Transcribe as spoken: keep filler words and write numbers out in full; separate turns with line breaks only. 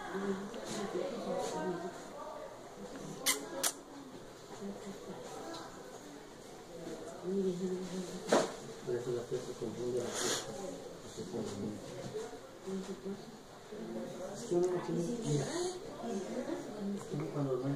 Por eso la gente se confunde la fiesta. Se confunde. Yo no me quiero ir. Cuando